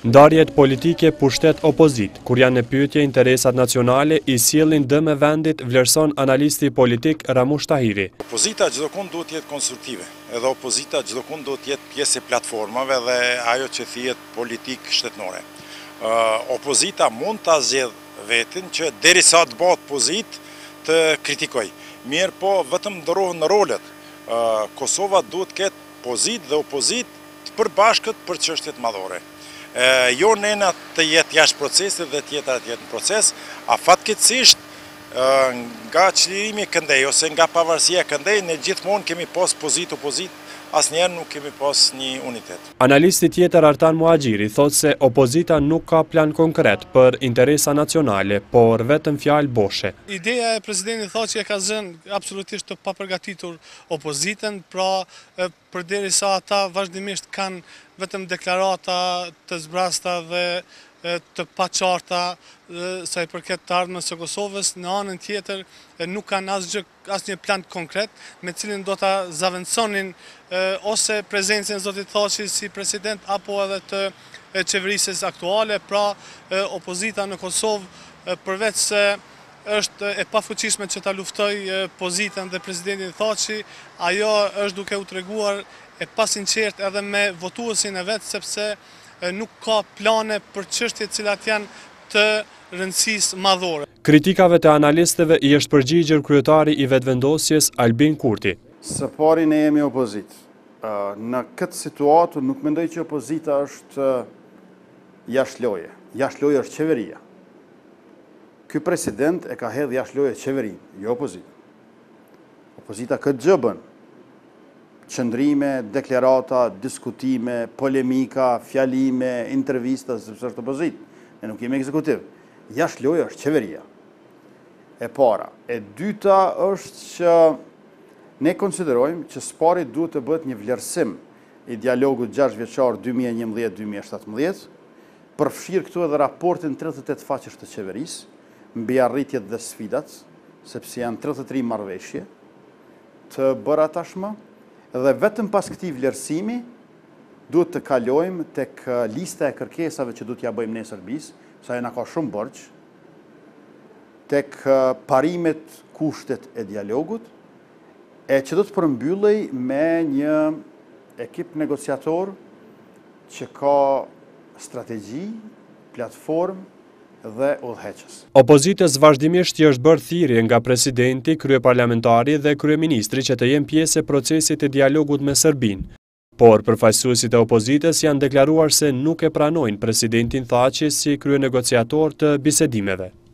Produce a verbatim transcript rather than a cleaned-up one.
Ndarjet politike pushtet opozit, kur janë në pyetje interesat nacionale, i sjellin dëm e vendit, vlerëson analisti politik Ramush Tahiri. Opozita çdo kund duhet të jetë konstruktive, edhe opozita çdo kund duhet të jetë pjesë e platformave dhe ajo që thihet politik shtetërore. Uh, opozita mund ta zgjedh veten që derisa të bëhet pozit të kritikoj. Mirë po vetëm ndrohen në rolet. Uh, Kosova duhet të ketë pozit dhe opozit të përbashkët për çështjet madhore. E, jo nëna të jetë jashtë procesit dhe tjetra të jetë në proces, a fatkeqësisht nga çlirimi i Këndej ose nga pavarësia e Këndej, ne gjithmonë kemi pas pozit opozit, asnjëherë nuk kemi pas një unitet. Analisti tjetër Artan Muhaxhiri thotë se opozita nuk ka plan konkret për interesa nacionale, por vetëm fjalë boshe. Ideja e presidentit Thaçi e ka zënë absolutisht të papërgatitur opozitën, pra përderisa ata vazhdimisht kanë vetëm deklarata të zbrasta dhe të paqarta sa i përket të ardhmës së Kosovës, në anën tjetër nuk kanë asgjë, asnjë plan konkret me cilin do ta zaventsonin ose prezencën e zotit Thaçi si president apo edhe të qeverisjes aktuale. Pra opozita në Kosovë përveç se është e pafuqishme që ta luftoj pozitën dhe presidentin Thaçi, ajo është duke u treguar e pasinqert edhe me votuesin e vet, sepse nuk ka plane për çështjet cilat janë të rëndësisë madhore. Kritikave të analistëve i është përgjigjur kryetari i vetëvendosjes Albin Kurti. Së pari ne jemi opozit. Në këtë situatë nuk mendoj që opozita është jashtëloje. Jashtëloje është qeveria. Ky president e ka hedhë jashtëloje qeverinë, jo opozit. Opozita këtë gjë bën. Qëndrime, deklarata, diskutime, polemika, fjalime, intervista, sepse është opozit. Ne nuk jemi ekzekutiv. Jashtëloja është qeveria. E para. E dyta është që ne konsiderojmë që spari duhet të bëhet një vlerësim i dialogut gjashtë vjeçar dy mijë e njëmbëdhjetë dy mijë e shtatëmbëdhjetë, përfshirë këtu edhe raportin tridhjetë e tetë faqesh të qeverisë, mbi arritjet dhe sfidat, sepse janë tridhjetë e tre marrëveshje të bëra tashmë. Dhe vetëm pas këtij vlerësimi duhet të kalojmë tek lista e kërkesave që duhet t'ja bëjmë ne Serbisë, sa ajo na ka shumë borxh, tek parimet, kushtet e dialogut, e që do të përmbyllej me një ekip negociator që ka strategji, platformë dhe udhëheqës. Opozitës vazhdimisht i është bërë thirrje nga presidenti, kryeparlamentari dhe kryeministri që të jenë pjesë e procesit të dialogut me Serbinë. Por përfaqësuesit e opozitës janë deklaruar se nuk e pranojnë presidentin Thaçi si kryenegociator të bisedimeve.